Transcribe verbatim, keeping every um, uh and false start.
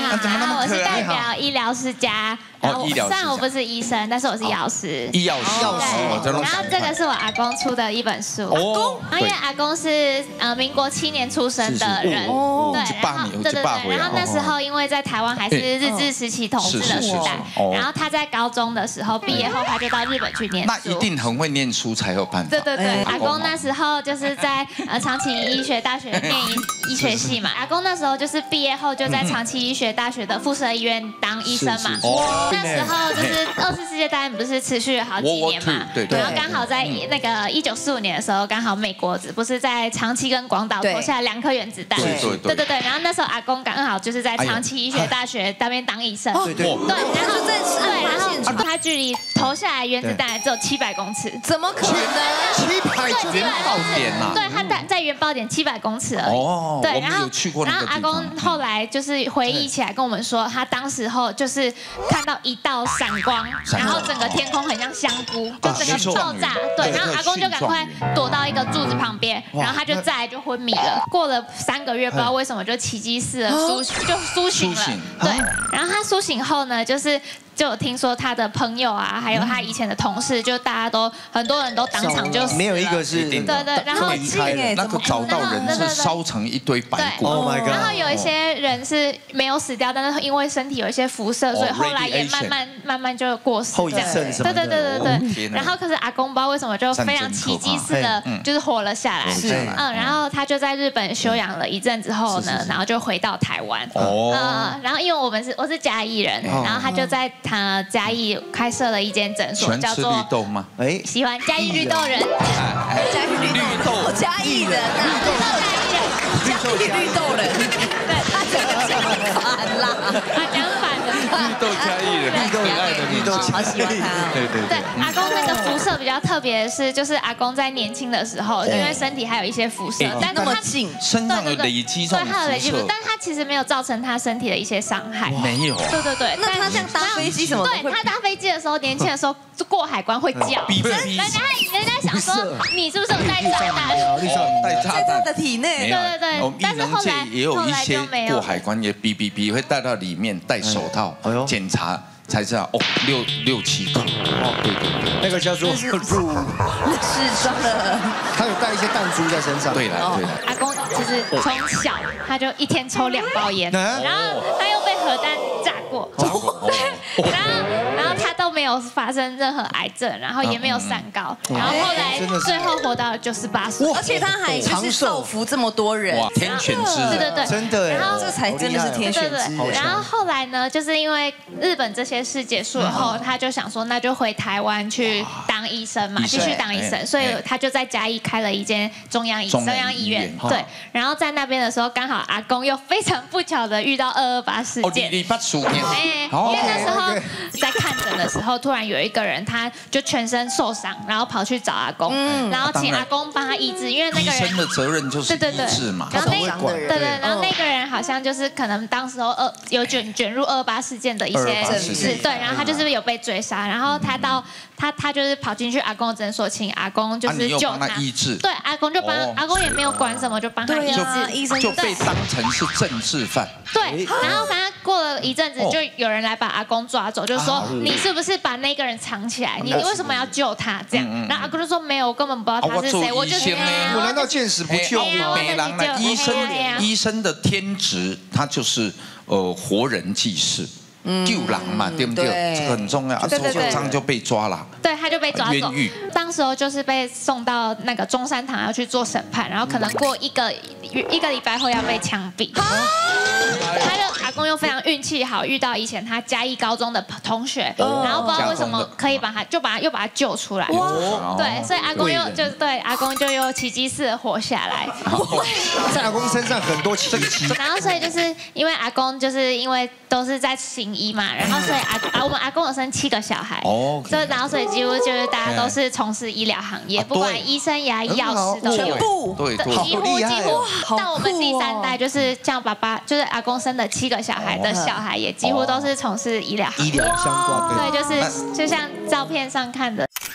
啊， 怎么那么我是代可爱？ 表医疗世家。 哦，医疗世家。 虽然我不是医生，但是我是药师。 医药师， 对。然后这个是我阿公出的一本书。 阿公。 然后因为阿公是呃民国七年出生的人，对，然后对对对，然后那时候因为在台湾还是日治时期统治的时代，然后他在高中的时候毕业后他就到日本去念书。 那一定很会念书才有办法。 对对对，阿公那时候就是在呃长崎医学大学念医医学系嘛，阿公那时候就是毕业后就在长崎医学大学的附设医院当医生嘛。那时候就是二次世界大战不是持续了好几年嘛， 对对。 然后刚好在那个一九四五年的时候，刚好美国不是在长崎跟广岛投下两颗原子弹， 对对对对对。然后那时候阿公刚好就是在长崎医学大学那边当医生， 对对对，然后对，然后他距离投下来原子弹只有七百公尺， 怎么可能？ 七百原爆点呐？ 对，他在在原爆点七百公尺而已。 哦， 对，然后然后阿公后来就是回忆起来跟我们说，他当时候就是看到一道闪光，然后整个天空很像香菇，就整个爆炸。对，然后阿公就赶快躲到一个柱子旁边，然后他就再来就昏迷了。过了三个月，不知道为什么就奇迹似的苏就苏醒了。对，然后他苏醒后呢，就是。就有听说他的朋友啊，还有他以前的同事，就大家都很多人都当场就死了， 没有一个是对对，然后那个找到人是烧成一堆白骨。 Oh my god！ 然后有一些人是没有死掉，但是因为身体有一些辐射，所以后来也慢慢慢慢就过世。 后遗症什么的。 对对对对对。然后可是阿公不知道为什么就非常奇迹似的，就是活了下来。 是。 嗯，然后他就在日本休养了一阵之后呢，然后就回到台湾。哦。嗯，然后因为我们是我是嘉义人，然后他就在他嘉义。开设了一间诊所，叫做绿豆吗？ 哎， 喜欢嘉义绿豆人， 嘉义绿豆，嘉义人啊，绿豆嘉义绿豆人， 对，他这个讲反啦，他讲反了， 绿豆嘉义人，绿豆爱的绿豆， 好喜欢他， 对对对。阿公那个辐射比较特别的是，就是阿公在年轻的时候，因为身体还有一些辐射，但那么近， 身上有累积这种辐射， 但他其实没有造成他身体的一些伤害， 没有。 对对对， 那他这样搭飞机什么？ 对他搭飞机的时候，年轻的时候过海关会叫，人家人家想说你是不是有带炸弹？ 带炸弹的体内， 对对对。但是后来也有一些过海关也哔哔哔会带到里面，戴手套检查。才知道哦，六六七个哦，对对对， 那个叫做入， 是装的， 他有带一些弹珠在身上。 对了对了， 阿公其实从小他就一天抽两包烟，然后他又被核弹炸过， 炸过， 然后然后他都没有发生任何癌症，然后也没有三高，然后后来最后活到了九十八岁， 而且他还就是造福这么多人， 哇，天选之人， 对对对， 真的， 然后这才真的是天选之人。 然后后来呢，就是因为日本这些事结束了后，他就想说，那就回台湾去当医生嘛，继续当医生，所以他就在嘉义开了一间中央医中央医院，对。然后在那边的时候，刚好阿公又非常不巧的遇到二二八事件，哎，因为那时候在看诊的时候，突然有一个人他就全身受伤，然后跑去找阿公，然后请阿公帮他医治，因为那个人医生的责任就是医治嘛， 然后那对对，然后那个人好像就是可能当时候二有卷卷入二二八事件的一些事，对，然后他就是有被追杀，然后他到他他就是跑进去阿公的诊所，请阿公就是救他， 医治， 对，阿公就帮阿公也没有管什么，就帮他医治， 医生就被当成是政治犯， 对，然后反正过了一阵子，就有人来把阿公抓走，就说你是不是把那个人藏起来？你为什么要救他？这样，然后阿公就说没有，我根本不知道他是谁，我就是我难道见死不救吗？ 美郎呢？医生医生的天职，他就是呃活人济世。救人嘛，对不对？这个很重要。啊，受伤就被抓了。 对，他就被抓走。当时候就是被送到那个中山堂要去做审判，然后可能过一个一个礼拜后要被枪毙。他就阿公又非常运气好，遇到以前他嘉义高中的同学，然后不知道为什么可以把他就把他又把他救出来。对，所以阿公又就对阿公就又奇迹似的活下来。 在阿公身上很多奇迹。 然后所以就是因为阿公就是因为都是在行医嘛，然后所以阿我们阿公有生七个小孩，所以然后所以几乎就是大家都是从事医疗行业，不管医生呀、药师都有， 全部对对， 几乎几乎到我们第三代就是像爸爸就是阿公生的七个小孩的小孩也几乎都是从事医疗行业， 医疗相关， 对，就是就像照片上看的。